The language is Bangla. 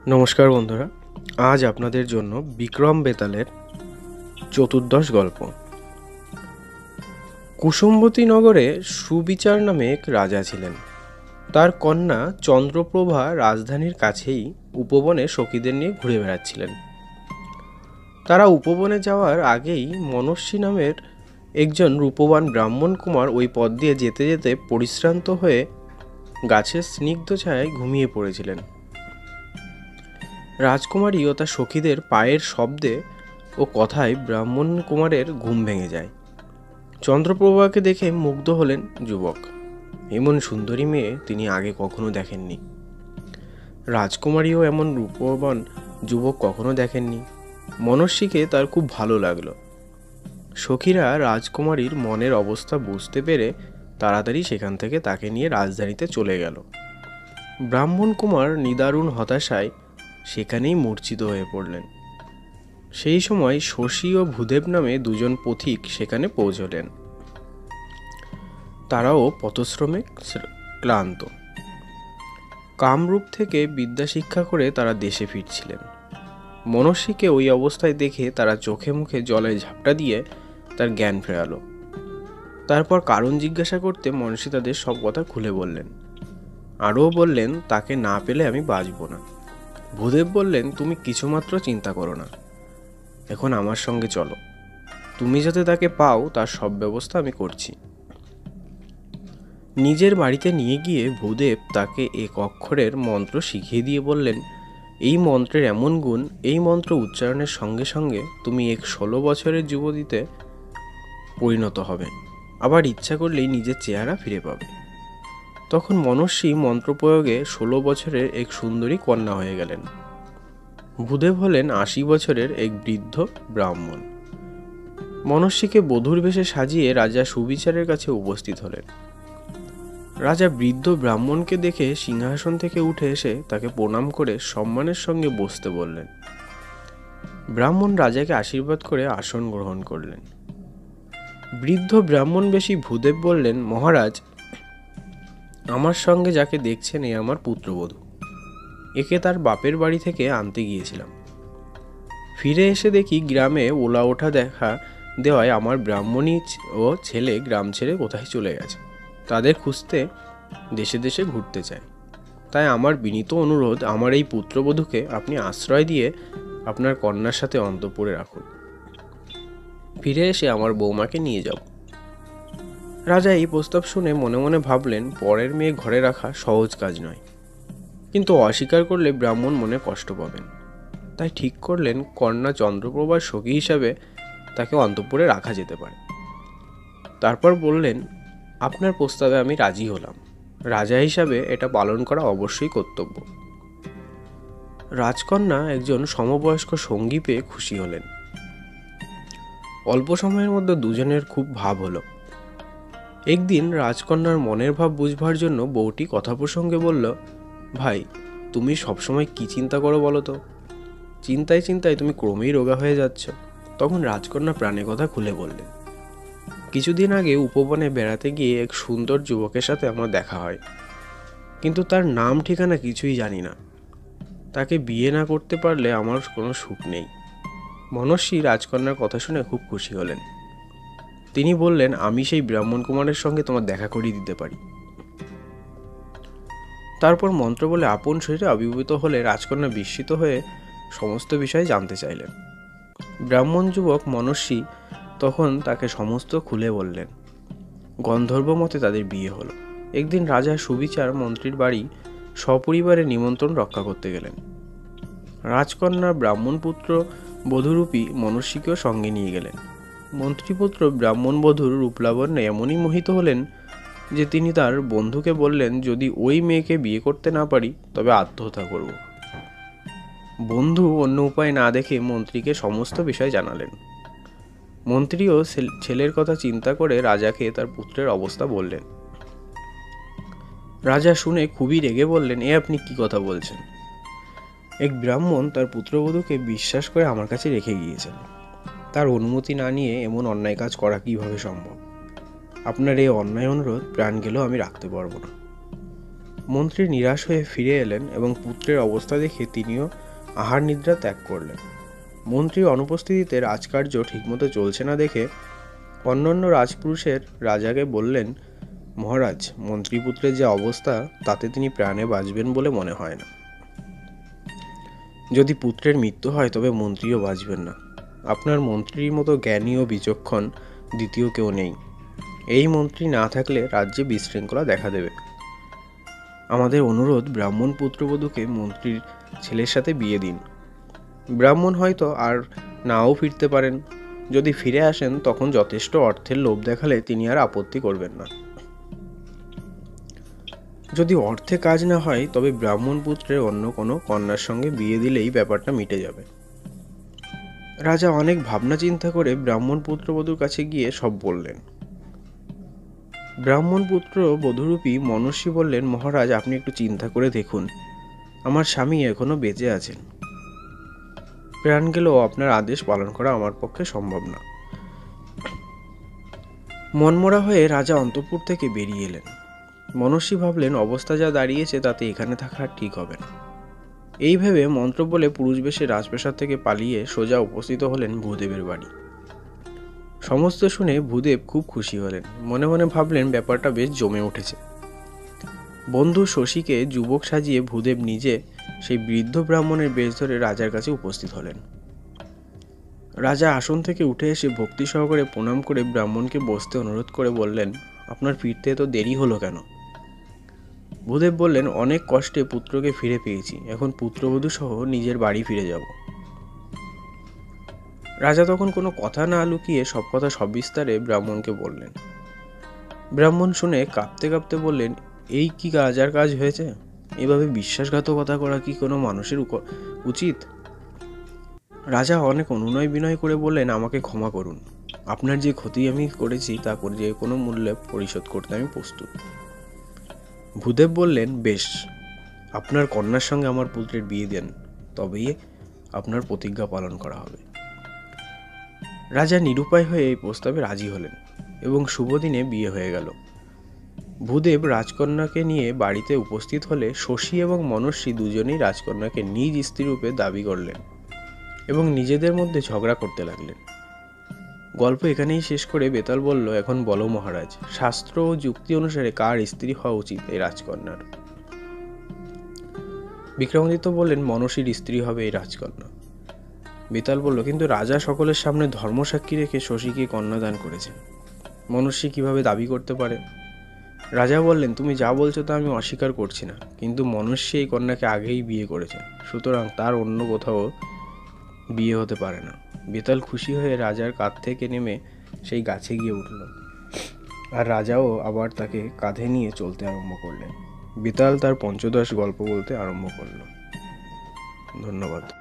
নমস্কার বন্ধুরা, আজ আপনাদের জন্য বিক্রম বেতালের চতুর্দশ গল্প। কুসুমবতী নগরে সুবিচার নামে এক রাজা ছিলেন। তার কন্যা চন্দ্রপ্রভা রাজধানীর কাছেই উপবনে সখীদের নিয়ে ঘুরে বেড়াচ্ছিলেন। তারা উপবনে যাওয়ার আগেই মনস্বী নামের একজন রূপবান ব্রাহ্মণ কুমার ওই পথ দিয়ে যেতে যেতে পরিশ্রান্ত হয়ে গাছের স্নিগ্ধ ছায়ায় ঘুমিয়ে পড়েছিলেন। রাজকুমারী ও তার সখীদের পায়ের শব্দে ও কথায় ব্রাহ্মণ কুমারের ঘুম ভেঙে যায়। চন্দ্রপ্রভাকে দেখে মুগ্ধ হলেন যুবক। এমন সুন্দরী মেয়ে তিনি আগে কখনো দেখেননি। রাজকুমারীও এমন রূপবান যুবক কখনো দেখেননি। মনস্বীকে তার খুব ভালো লাগলো। সখীরা রাজকুমারীর মনের অবস্থা বুঝতে পেরে তাড়াতাড়ি সেখান থেকে তাকে নিয়ে রাজধানীতে চলে গেল। ব্রাহ্মণ কুমার নিদারুণ হতাশায় সেখানেই মূর্ছিত হয়ে পড়লেন। সেই সময় শশী ও ভূদেব নামে দুজন পথিক সেখানে পৌঁছলেন। তারাও পথশ্রমে ক্লান্ত। কামরূপ থেকে বিদ্যা শিক্ষা করে তারা দেশে ফিরছিলেন। মনস্বীকে ওই অবস্থায় দেখে তারা চোখে মুখে জলে ঝাপটা দিয়ে তার জ্ঞান ফেরালো। তারপর কারণ জিজ্ঞাসা করতে মনস্বী তাদের সব কথা খুলে বললেন। আরও বললেন, তাকে না পেলে আমি বাঁচব না। ভূদেব বললেন, তুমি কিছুমাত্র চিন্তা করো না, এখন আমার সঙ্গে চলো। তুমি যাতে তাকে পাও তার সব ব্যবস্থা আমি করছি। নিজের বাড়িতে নিয়ে গিয়ে ভূদেব তাকে এক অক্ষরের মন্ত্র শিখিয়ে দিয়ে বললেন, এই মন্ত্রের এমন গুণ, এই মন্ত্র উচ্চারণের সঙ্গে সঙ্গে তুমি এক 16 বছরের যুবতীতে পরিণত হবে, আবার ইচ্ছা করলেই নিজের চেহারা ফিরে পাবে। তখন মনস্বী মন্ত্রপ্রয়োগে 16 বছরের এক সুন্দরী কন্যা হয়ে গেলেন। ভূদেব হলেন 80 বছরের এক বৃদ্ধ ব্রাহ্মণ। মনস্বীকে বধূর বেশে সাজিয়ে রাজা সুবিচারের কাছে উপস্থিত হলেন। রাজা বৃদ্ধ ব্রাহ্মণকে দেখে সিংহাসন থেকে উঠে এসে তাকে প্রণাম করে সম্মানের সঙ্গে বসতে বললেন। ব্রাহ্মণ রাজাকে আশীর্বাদ করে আসন গ্রহণ করলেন। বৃদ্ধ ব্রাহ্মণ বেশি ভূদেব বললেন, মহারাজ, আমার সঙ্গে যাকে দেখছেন এ আমার পুত্রবধূ। একে তার বাপের বাড়ি থেকে আনতে গিয়েছিলাম। ফিরে এসে দেখি গ্রামে ওলা ওঠা দেখা দেওয়ায় আমার ব্রাহ্মণী ও ছেলে গ্রাম ছেড়ে কোথায় চলে গেছে। তাদের খুঁজতে দেশে দেশে ঘুরতে চায়। তাই আমার বিনীত অনুরোধ, আমার এই পুত্রবধূকে আপনি আশ্রয় দিয়ে আপনার কন্যার সাথে অন্তঃপুরে রাখুন। ফিরে এসে আমার বৌমাকে নিয়ে যাব। রাজা এই প্রস্তাব শুনে মনে মনে ভাবলেন, পরের মেয়ে ঘরে রাখা সহজ কাজ নয়, কিন্তু অস্বীকার করলে ব্রাহ্মণ মনে কষ্ট পাবেন। তাই ঠিক করলেন, কন্যা চন্দ্রপ্রভার সখী হিসাবে তাকে অন্তঃপুরে রাখা যেতে পারে। তারপর বললেন, আপনার প্রস্তাবে আমি রাজি হলাম। রাজা হিসাবে এটা পালন করা অবশ্যই কর্তব্য। রাজকন্যা একজন সমবয়স্ক সঙ্গী পেয়ে খুশি হলেন। অল্প সময়ের মধ্যে দুজনের খুব ভাব হলো। একদিন রাজকন্যার মনের ভাব বুঝবার জন্য বউটি কথা প্রসঙ্গে বলল, ভাই, তুমি সবসময় কি চিন্তা করো বলো তো? চিন্তায় চিন্তায় তুমি ক্রমেই রোগা হয়ে যাচ্ছ। তখন রাজকন্যা প্রাণের কথা খুলে বললেন, কিছুদিন আগে উপবনে বেড়াতে গিয়ে এক সুন্দর যুবকের সাথে আমার দেখা হয়, কিন্তু তার নাম ঠিকানা কিছুই জানি না। তাকে বিয়ে না করতে পারলে আমার কোনো সুখ নেই। মনস্বী রাজকন্যার কথা শুনে খুব খুশি হলেন। তিনি বললেন, আমি সেই ব্রাহ্মণ কুমারের সঙ্গে তোমার দেখা করিয়ে দিতে পারি। তারপর মন্ত্র বলে আপন শরীরে আবির্ভূত হলে রাজকন্যা বিস্মিত হয়ে সমস্ত বিষয় জানতে চাইলেন। ব্রাহ্মণ যুবক মনস্বী তখন তাকে সমস্ত খুলে বললেন। গন্ধর্ব মতে তাদের বিয়ে হলো। একদিন রাজা সুবিচার মন্ত্রীর বাড়ি সপরিবারে নিমন্ত্রণ রক্ষা করতে গেলেন। রাজকন্যা ব্রাহ্মণ পুত্র বধূরূপী মনস্বীকেও সঙ্গে নিয়ে গেলেন। মন্ত্রীপুত্র ব্রাহ্মণ বধূর রূপলাবণ্যে এমনই মোহিত হলেন যে তিনি তার বন্ধুকে বললেন, যদি ওই মেয়েকে বিয়ে করতে না পারি তবে আত্মহত্যা করব। বন্ধু অন্য উপায় না দেখে মন্ত্রীকে সমস্ত বিষয় জানালেন। মন্ত্রীও ছেলের কথা চিন্তা করে রাজাকে তার পুত্রের অবস্থা বললেন। রাজা শুনে খুবই রেগে বললেন, এ আপনি কি কথা বলছেন? এক ব্রাহ্মণ তার পুত্রবধূকে বিশ্বাস করে আমার কাছে রেখে গিয়েছেন। তার অনুমতি না নিয়ে এমন অন্যায় কাজ করা কিভাবে সম্ভব? আপনার এই অন্যায় অনুরোধ প্রাণ গেলেও আমি রাখতে পারবো না। মন্ত্রী নিরাশ হয়ে ফিরে এলেন এবং পুত্রের অবস্থা দেখে তিনিও আহার নিদ্রা ত্যাগ করলেন। মন্ত্রীর অনুপস্থিতিতে রাজকার্য ঠিকমতো চলছে না দেখে অন্যান্য রাজপুরুষের রাজাকে বললেন, মহারাজ, মন্ত্রীপুত্রের যে অবস্থা তাতে তিনি প্রাণে বাঁচবেন বলে মনে হয় না। যদি পুত্রের মৃত্যু হয় তবে মন্ত্রীও বাঁচবেন না। আপনার মন্ত্রীর মতো জ্ঞানী ও বিচক্ষণ দ্বিতীয় কেউ নেই। এই মন্ত্রী না থাকলে রাজ্যে বিশৃঙ্খলা দেখা দেবে। আমাদের অনুরোধ, ব্রাহ্মণ পুত্রবধূকে মন্ত্রীর ছেলের সাথে বিয়ে দিন। ব্রাহ্মণ হয়তো আর নাও ফিরতে পারেন। যদি ফিরে আসেন তখন যথেষ্ট অর্থের লোভ দেখালে তিনি আর আপত্তি করবেন না। যদি অর্থে কাজ না হয় তবে ব্রাহ্মণ পুত্রের অন্য কোনো কন্যার সঙ্গে বিয়ে দিলেই ব্যাপারটা মিটে যাবে। রাজা অনেক ভাবনা চিন্তা করে ব্রাহ্মণ পুত্রবধূর কাছে গিয়ে সব বললেন। ব্রাহ্মণ পুত্র বধূরূপী মনস্বী বললেন, মহারাজ, আপনি একটু চিন্তা করে দেখুন, আমার স্বামী এখনো বেঁচে আছেন। প্রাণ গেলেও আপনার আদেশ পালন করা আমার পক্ষে সম্ভব না। মনমরা হয়ে রাজা অন্তঃপুর থেকে বেরিয়ে এলেন। মনস্বী ভাবলেন, অবস্থা যা দাঁড়িয়েছে তাতে এখানে থাকা ঠিক হবে না। এই ভেবে মন্ত্র বলে পুরুষ বেশে রাজপ্রাসাদ থেকে পালিয়ে সোজা উপস্থিত হলেন ভূদেবের বাড়ি। সমস্ত শুনে ভূদেব খুব খুশি হলেন। মনে মনে ভাবলেন, ব্যাপারটা বেশ জমে উঠেছে। বন্ধু শশীকে যুবক সাজিয়ে ভূদেব নিজে সেই বৃদ্ধ ব্রাহ্মণের বেশ ধরে রাজার কাছে উপস্থিত হলেন। রাজা আসন থেকে উঠে এসে ভক্তি সহকারে প্রণাম করে ব্রাহ্মণকে বসতে অনুরোধ করে বললেন, আপনার ফিরতে তো দেরি হলো কেন? ভূদেব বললেন, অনেক কষ্টে পুত্রকে ফিরে পেয়েছি, এখন পুত্রবধূ সহ নিজের বাড়ি ফিরে যাব। রাজা তখন কোনো কথা না লুকিয়ে সব কথা সবিস্তারে ব্রাহ্মণকে বললেন। ব্রাহ্মণ শুনে কাঁপতে কাঁপতে বললেন, এই কি রাজার কাজ হয়েছে? এভাবে বিশ্বাসঘাতকতা করা কি কোনো মানুষের উচিত? রাজা অনেক অনুনয় বিনয় করে বললেন, আমাকে ক্ষমা করুন। আপনার যে ক্ষতি আমি করেছি তা যে কোনো মূল্যে পরিশোধ করতে আমি প্রস্তুত। ভূদেব বললেন, বেশ, আপনার কন্যার সঙ্গে আমার পুত্রের বিয়ে দেন, তবেই আপনার প্রতিজ্ঞা পালন করা হবে। রাজা নিরুপায় হয়ে এই প্রস্তাবে রাজি হলেন এবং শুভ দিনে বিয়ে হয়ে গেল। ভূদেব রাজকন্যাকে নিয়ে বাড়িতে উপস্থিত হলে শশী এবং মনস্বী দুজনেই রাজকন্যাকে নিজ স্ত্রীরূপে দাবি করলেন এবং নিজেদের মধ্যে ঝগড়া করতে লাগলেন। গল্প এখানেই শেষ করে বেতাল বলল, এখন বলো মহারাজ, শাস্ত্র ও যুক্তি অনুসারে কার স্ত্রী হওয়া উচিত এই রাজকন্যার? বিক্রমাদিত্য বললেন, মনস্বীর স্ত্রী হবে এই রাজকন্যা। বেতাল বলল, কিন্তু রাজা সকলের সামনে ধর্মসাক্ষী রেখে শশীকে কন্যাদান করেছেন, মনস্বী কিভাবে দাবি করতে পারে? রাজা বললেন, তুমি যা বলছো তা আমি অস্বীকার করছি না, কিন্তু মনস্বী এই কন্যাকে আগেই বিয়ে করেছেন, সুতরাং তার অন্য কোথাও বিয়ে হতে পারে না। বেতাল খুশি হয়ে রাজার কাঁধ থেকে নেমে সেই গাছে গিয়ে উঠল, আর রাজাও আবার তাকে কাঁধে নিয়ে চলতে আরম্ভ করলেন। বেতাল তার পঞ্চদশ গল্প বলতে আরম্ভ করল। ধন্যবাদ।